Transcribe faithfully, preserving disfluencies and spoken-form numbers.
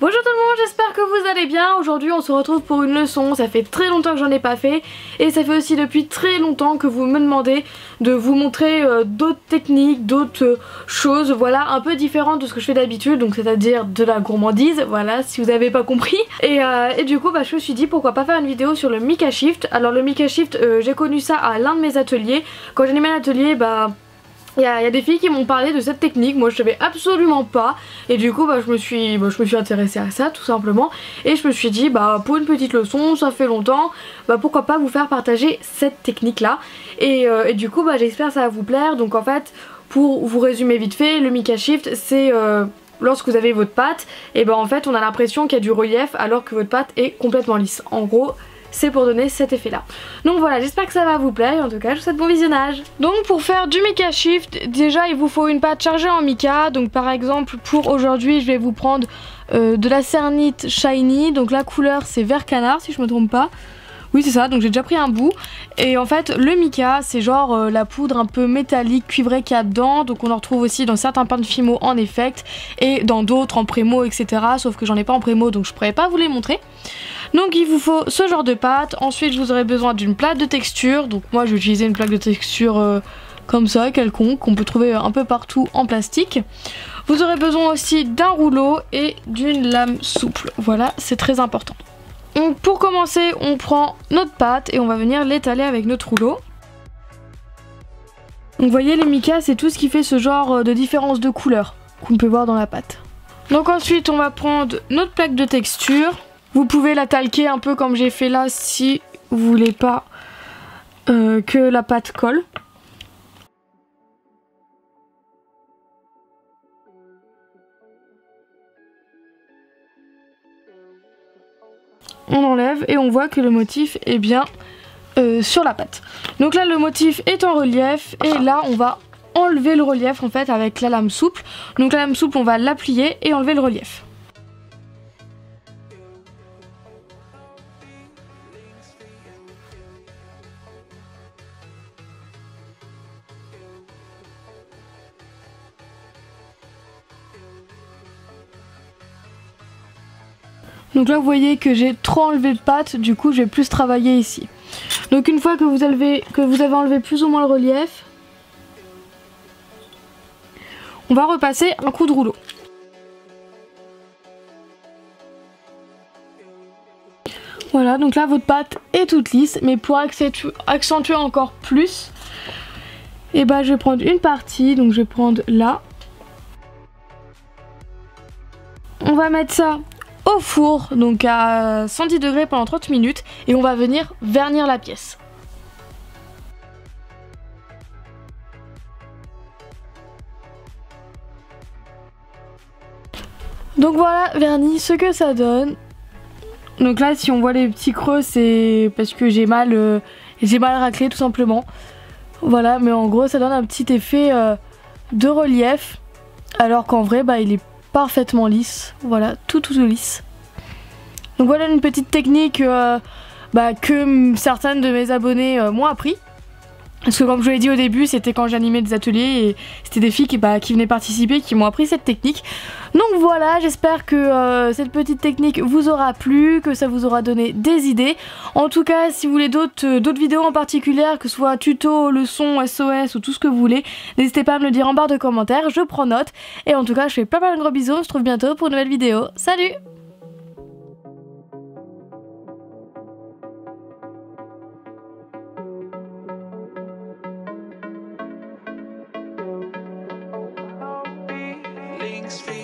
Bonjour tout le monde, j'espère que vous allez bien. Aujourd'hui on se retrouve pour une leçon, ça fait très longtemps que j'en ai pas fait et ça fait aussi depuis très longtemps que vous me demandez de vous montrer euh, d'autres techniques, d'autres euh, choses, voilà, un peu différentes de ce que je fais d'habitude, donc c'est à dire de la gourmandise, voilà, si vous avez pas compris. Et, euh, et du coup bah, je me suis dit pourquoi pas faire une vidéo sur le Mika Shift. Alors le Mika Shift, euh, j'ai connu ça à l'un de mes ateliers. Quand j'animais un atelier, bah... Il y, y a des filles qui m'ont parlé de cette technique, moi je savais absolument pas et du coup bah, je, me suis, bah, je me suis intéressée à ça tout simplement et je me suis dit bah pour une petite leçon, ça fait longtemps, bah pourquoi pas vous faire partager cette technique là et, euh, et du coup bah j'espère que ça va vous plaire. Donc en fait pour vous résumer vite fait, le Mika Shift c'est euh, lorsque vous avez votre pâte et bah en fait on a l'impression qu'il y a du relief alors que votre pâte est complètement lisse. En gros c'est pour donner cet effet là. Donc voilà, j'espère que ça va vous plaire et en tout cas je vous souhaite bon visionnage. Donc pour faire du Mika Shift, déjà il vous faut une pâte chargée en mica. Donc par exemple pour aujourd'hui je vais vous prendre euh, de la cernite shiny. Donc la couleur c'est vert canard si je me trompe pas. Oui c'est ça, donc j'ai déjà pris un bout. Et en fait le mica c'est genre euh, la poudre un peu métallique cuivrée qu'il y a dedans. Donc on en retrouve aussi dans certains pains de Fimo en effect et dans d'autres en prémo etc. Sauf que j'en ai pas en prémo donc je pourrais pas vous les montrer. Donc il vous faut ce genre de pâte. Ensuite vous aurez besoin d'une plaque de texture. Donc moi je vais utiliser une plaque de texture euh, comme ça, quelconque, qu'on peut trouver un peu partout en plastique. Vous aurez besoin aussi d'un rouleau et d'une lame souple. Voilà, c'est très important. Donc pour commencer on prend notre pâte et on va venir l'étaler avec notre rouleau. Donc vous voyez les micas c'est tout ce qui fait ce genre de différence de couleur qu'on peut voir dans la pâte. Donc ensuite on va prendre notre plaque de texture. Vous pouvez la talquer un peu comme j'ai fait là si vous voulez pas euh, que la pâte colle. On enlève et on voit que le motif est bien euh, sur la pâte. Donc là le motif est en relief et là on va enlever le relief en fait avec la lame souple. Donc la lame souple on va la plier et enlever le relief. Donc là vous voyez que j'ai trop enlevé de pâte, du coup je vais plus travailler ici. Donc une fois que vous avez, que vous avez enlevé plus ou moins le relief, on va repasser un coup de rouleau. Voilà, donc là votre pâte est toute lisse, mais pour accentuer encore plus, et bah, je vais prendre une partie, donc je vais prendre là. On va mettre ça au four, donc à cent dix degrés pendant trente minutes, et on va venir vernir la pièce. Donc voilà, verni, ce que ça donne. Donc là si on voit les petits creux c'est parce que j'ai mal, euh, j'ai mal raclé tout simplement. Voilà, mais en gros ça donne un petit effet euh, de relief, alors qu'en vrai bah il est parfaitement lisse, voilà, tout tout, tout lisse. Donc voilà une petite technique euh, bah, que certaines de mes abonnés euh, m'ont appris. Parce que comme je vous l'ai dit au début, c'était quand j'animais des ateliers et c'était des filles qui, bah, qui venaient participer qui m'ont appris cette technique. Donc voilà, j'espère que euh, cette petite technique vous aura plu, que ça vous aura donné des idées. En tout cas, si vous voulez d'autres euh, d'autres vidéos en particulier, que ce soit tuto, leçon, S O S ou tout ce que vous voulez, n'hésitez pas à me le dire en barre de commentaires, je prends note. Et en tout cas, je fais plein plein de gros bisous, on se retrouve bientôt pour une nouvelle vidéo. Salut! Links